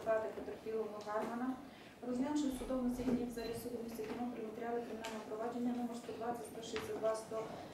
звати потерпілого Гармана, розглянувши в судовому засіданні в залі суду міста Тернополя матеріали кримінального провадження номер 120 162 100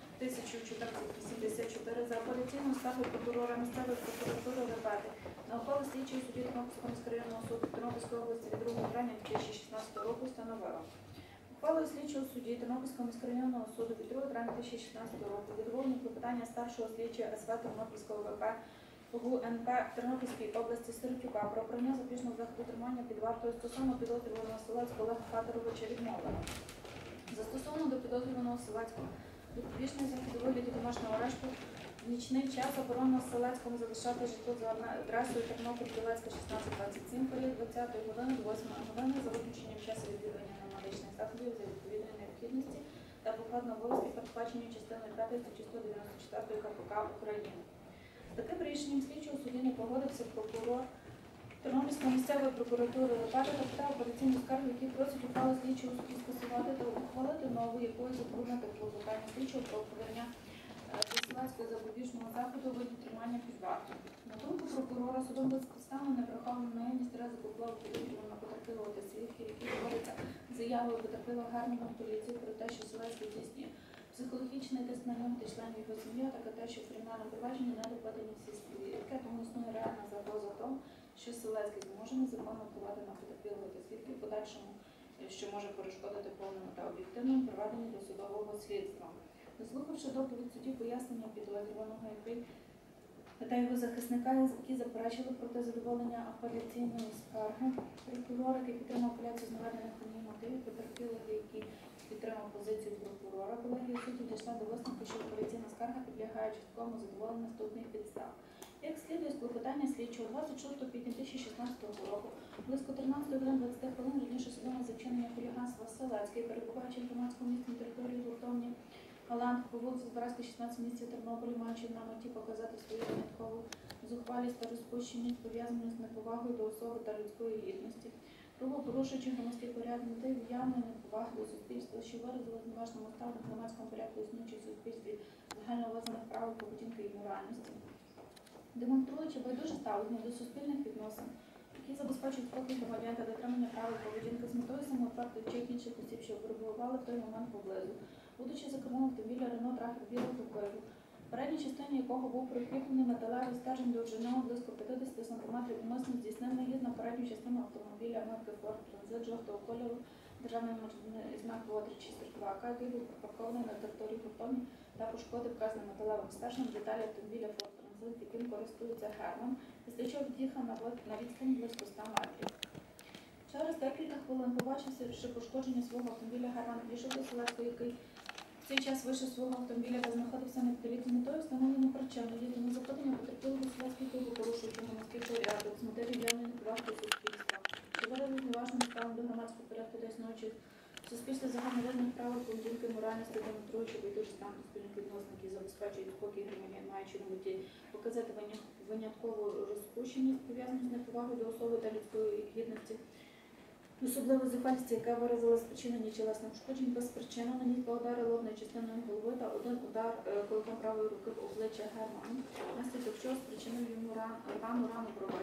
1484 за апеляційною скаргою прокурора місцевої прокуратури Лебеди на ухвалу слідчого судді Тернопільського міськрайонного суду Тернопільської області від 2 травня 2016 року встановила. Ухвалою слідчого судді Тернопільського міськрайонного суду від 2 травня 2016 року задоволено клопотання старшого слідчого СВ Тернопільського ВП ГУНП Тернопільської області Сиротюка про обрання запобіжного заходу тримання під вартою стосовно підозрюваного Селецького Олега Федоровича відмовлено. Застосовано до підозрюваного Селецького запобіжний захід у вигляді домашнього арешту в нічний час заборонено Селецькому залишати житло за адресою Тернопіль Білецька 1627, період 20 години до 8 години за виключенням часу відвідування на медичних заходів за відповідної необхідності та покладено обов'язки, передбачені частиною 5 статті 194 КПК України. З таким рішенням слідчого судді не погодився прокурор Тернопільської місцевої прокуратури Лебеди та подав апеляційну скаргу, який просить ухвалу слідчого судді скасувати та ухвалити нову, якою задовольнити клопотання слідчого про подання Селецького запобіжного заходу у виді тримання під вартою. На думку прокурора, судом безпідставно не враховано наявність ризику впливу підозрюваного потерпілого та свідків, які доводяться заявою потерпілого Гармана в поліцію про те, що Селецький здійснює психологічний тиск на нього та членів його сім'ї, а також те, що в кримінальному провадженні не докладені всі свідки, тому існує реальна загроза тому, що Селецький зможе незаконно впливати на потерпілого та свідків в подальшому, що може перешкодити повному та об'єктивному проведенню досудового слідства. Дослухавши доповідь судді пояснення підозрюваного, та його захисника, які заперечили проти задоволення апеляційної скарги, прокурора, який підтримав апеляцію з наведених у ній мотивів, потерпілого, який підтримав позицію прокурора, колегія судді дійшла до висновку, що апеляційна скарга підлягає частковому задоволенню наступних підстав. Як слідує з клопотання слідчого 26 квітня 2016 року, близько 13 годин 20 хвилин раніше судового за вчинення хуліганства Селецький, перебуваючи в громадському місті на території гуртовні Галант по вулиці Збаразькій, 16 місті Тернополі, маючи на меті показати свою виняткову зухвалість та розпущеність, пов'язану з неповагою до особи та людської гідності, грубо порушуючи громадський порядок, мотив явної неповаги до суспільства, що виразило в неважному стані в громадському порядку, існуючи в суспільстві загально визнаних правил поведінки і моральності, демонструючи байдуже ставлення до суспільних відносин, які забезпечують спокій громадян та дотримання правил поведінки з метою самоотверту чи інших осіб, що перебували в той момент поблизу, будучи за кермом автомобіля Рено Трахер білого кольору, в передній частині якого був прикріплений металевий стержень довжиною близько 50 см, умисно здійснив наїзд на передню частину автомобіля марки Ford Transit жовтого кольору, державний знак ВО-3632, який був припаркований на території гуртовні та пошкодив вказаним металевим стержнем деталі автомобіля Ford Transit, яким користується Герман, після чого від'їхав на відстані близько 100 метрів. Через декілька хвилин, побачивши пошкодження свого автомобіля, Герман підійшов до Селецького, який в цей час вийшов свого автомобіля та знаходився неподалік з метою встановлення причини їзду запитання потерпілого Селецький, який порушуючи громадський порядок з мотивів явної неповаги до суспільства, що виразив неважним ставом до громадського порядку та існуючих суспільства загальновидних правил поведінки моральності, демонструючи байдуже стан суспільних відносин, які забезпечують спокій громадян, маючи на меті показати виняткову розпущеність, пов'язану з неповагою до особи та людської гідності, особливо зухвалість, яка виразила спричинення тілесних ушкоджень без причини, наніс два удари лобною частиною голови та один удар кулаком правої руки в обличчя Герману, внаслідок чого спричинив йому рану брови,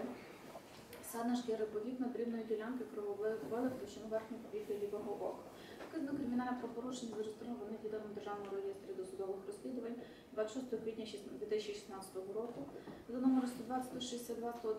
ссадина шкіри повік над дрібної ділянки кровової хвили в товщину верхньої повіки лівого ока. Вказано кримінальне правопорушення зареєстроване в Єдиному державному реєстрі досудових розслідувань 26 квітня 2016 року за номером 120 162 100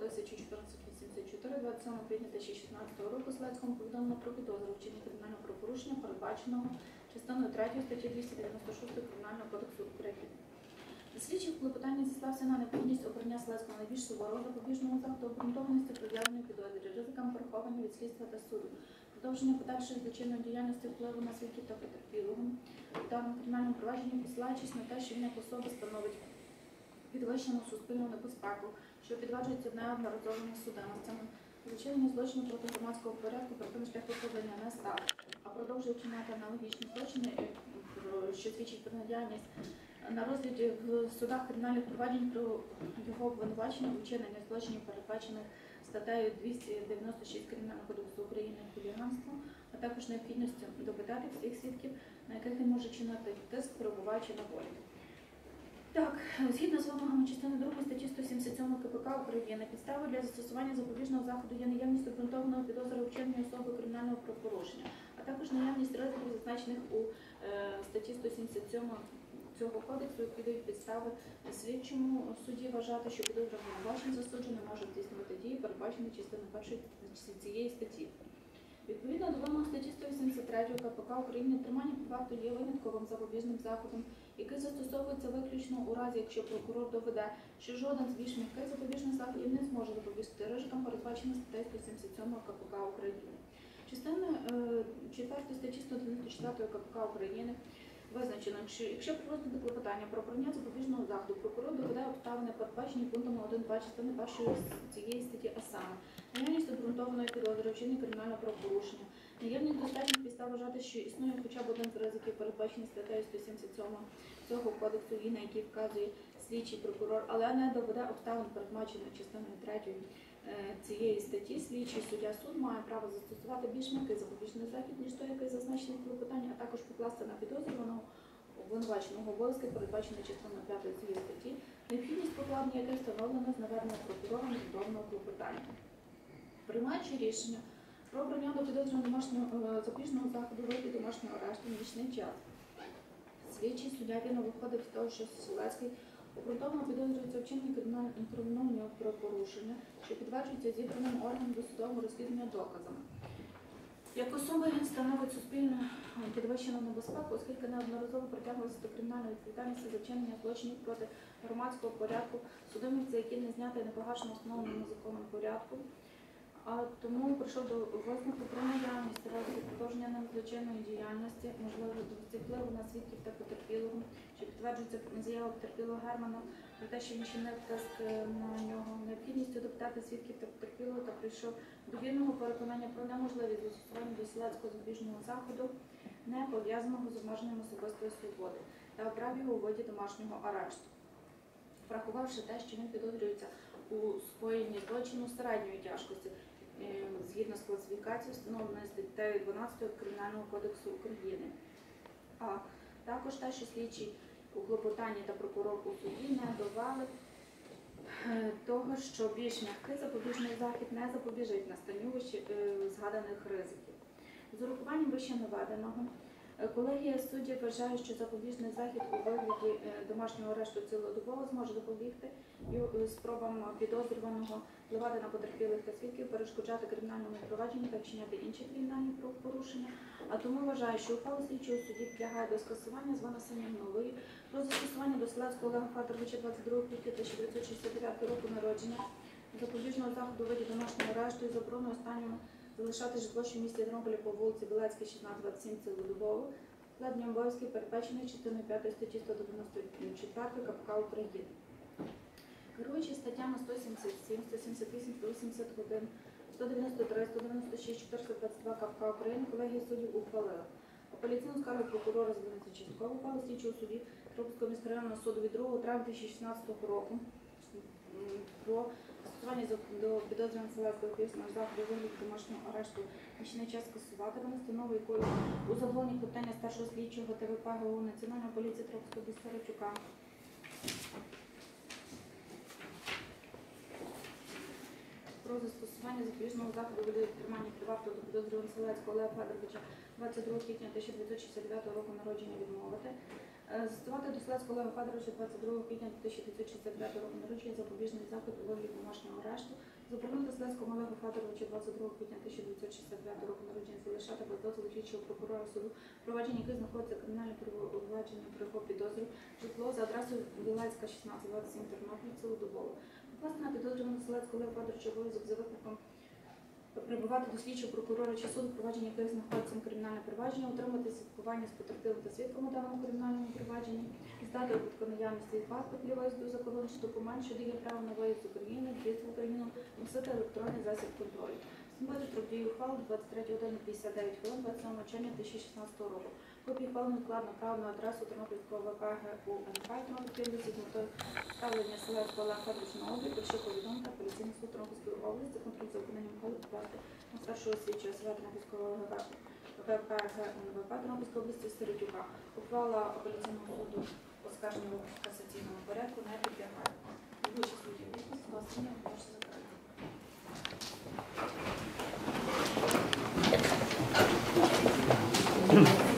1484 27 квітня 2016 року Селецькому повідомлено про підозру вчинення кримінального правопорушення, передбаченого частиною 3 статті 296 Кримінального кодексу України. Слідчий в клопотанні зіслався на необхідність обрання Селецького найбільш суворого запобіжного заходу, обґрунтованості пов'язаної підозрі, ризикам приховання від слідства та суду, продовження подальшої злочинної діяльності впливу на свідків та потерпілого, в даному кримінальному провадженні посилаючись на те, що він як особа становить підвищену суспільну небезпеку, що підтверджується неодноразовими судимостями, вчинення злочину проти громадського порядку, при тому шляху виправдання не став, а продовжує вчиняти аналогічні злочини, що свідчить про наявність на розгляді в судах кримінальних проваджень про його обвинувачення у вчиненні злочинів, передбачених статтею 296 Кримінального кодексу України хуліганство, а також необхідністю допитати всіх свідків, на яких він може чинити тиск, перебуваючи на волі. Так, згідно з вимогами частини 2 статті 177 КПК України, підставою для застосування запобіжного заходу є наявність обґрунтованого підозри у вчиненні особи кримінального правопорушення, а також наявність ризиків, зазначених у статті 177 цього кодексу, які дають підстави слідчому судді вважати, що підозра обвинувачений засуджений може здійснювати дії, передбачені частиною 1 цієї статті. Відповідно до вимог статті 183 КПК України, тримання під вартою є винятковим запобіжним заходом, який застосовується виключно у разі, якщо прокурор доведе, що жоден з більш м'яких запобіжних заходів не зможе запобігти ризикам, передбаченим статтею 177 КПК України. Частиною 4 статті 194 КПК України визначено, що якщо при розгляді клопотання про обрання запобіжного заходу прокурор доведе обставини, передбачені пунктами 1-2 частини 1 цієї статті, а саме наявність обґрунтованої підозри вчинення кримінального правопорушення, наявність достатніх підстав вважати, що існує хоча б один з ризиків, передбачений статтею 177 цього кодексу, і на який вказує слідчий прокурор, але не доведе обставин, передбачених частиною 3 цієї статті, слідчий суддя суд має право застосувати більш м'який запобіжний захід, ніж той, який зазначений в клопотанні, а також покласти на підозрюваного обвинуваченого обов'язки, передбачені частиною 5 цієї статті, необхідність покладення яких встановлено з навернення прокурором відповідного клопотання. Приймаючи рішення про обрання до підозрюваного домашнього запобіжного заходу у вигляді домашнього арешту в нічний час, слідчий суддя вільно виходить з того, що Селецький обґрунтовано підозрюється вчинення кримінального правопорушення, що підтверджується зібраним органом досудового розслідування доказами. Як особа він становить суспільну підвищену небезпеку, оскільки неодноразово притягувався до кримінальної відповідальності за вчинення злочинів проти громадського порядку, судимості, які не зняти і не погашено встановленому законом порядку. А тому прийшов до висновку про наявність ризиків продовження ним злочинної діяльності, можливо, впливу на свідків та потерпілого, що підтверджується заява потерпілого Германа про те, що він чинив тиск на нього, необхідністю допитати свідків та потерпілого та прийшов до вільного переконання про неможливість застосування до селецького запобіжного заходу, не пов'язаного з обмеженням особистої свободи, та обрав його у виді домашнього арешту, врахувавши те, що він підозрюється у скоєнні злочину середньої тяжкості, згідно з класифікацією, встановленою статтею 12 Кримінального кодексу України. А також те, що слідчий у клопотанні та прокурор у суді не довели того, що більш м'який запобіжний захід не запобіжить настанню згаданих ризиків. З урахуванням вище наведеного, колегія суддів вважає, що запобіжний захід у вигляді домашнього арешту цілодобово зможе запобігти спробам підозрюваного впливати на потерпілих та свідків, перешкоджати кримінальному провадженню та вчиняти інші кримінальні правопорушення. А тому вважає, що ухвала слідчого судді підлягає до скасування з винесенням нової про застосування до Селецького Олега Федоровича 22 квітня 1969 року народження запобіжного заходу у виді домашнього арешту і заборону останньому залишати житло, що в місті Тернополі по вулиці Білецькій, 1627 цілодобово, складення обов'язків, передбачених частиною 5 статті 194 КПК України. Керуючи статтями 177, 178, 181, 193, 196, 422 КПК України, колегія суддів ухвалила апеляційну скаргу прокурора звернути частково ухвалу слідчого судді Тернопільського міськрайонного суду від 2 травня 2016 року про застосування до підозрюваного Селецького запобіжного заходу у вигляді домашнього арешту нічний час скасувати, винести якою узагальнені питання старшого слідчого ТВП ГУ Національної поліції Тернопільського області Сарачука про застосування запобіжного заходу у виді тримання під вартою до підозрюваного Селецького Олега Федоровича 22 квітня 1969 року народження відмовити. Застосувати до Селецького Олега Федоровича 22 квітня 1969 року народження запобіжний захід у вигляді домашнього арешту. Заборонити Селецькому Олегу Федоровичу 22 квітня 1969 року народження залишати без дозволу слідчого прокурора суду, провадження яких знаходиться кримінальне провадження про його підозру, житло за адресою Білецька, 1627 Тернопіль, цілодобово. Покласти на підозрюваного Селецького Олега Федоровича обов'язок за викликом прибувати до слідчого прокурора чи суду, провадження яких знаходиться кримінальне провадження, отримати слідкування з потерпілим та свідком у даному кримінальному провадженні, здати обідку наявності від паспортів виїзду за кордон чи документ, що дає право на виїзд з України, в'їзд в Україну, носити електронний засіб контролю. Встановити строк дії ухвали 23 години 59 хвилин 27 червня 2016 року. Копії ухвали невідкладно право на адресу Тернопільського ВП ГУ НК Тернопільської з метою ставлення Селецького Олега Федоровича на облік, що повідомити апеляційний суд Тернопільської області, контроль за виконанням ухвали покласти на старшого слідчого СВ Тернопільського ВП ГУНВП Тернопільської області Сиротюка. Ухвала апеляційного суду оскаржена в касаційному засідання оголошую закритим.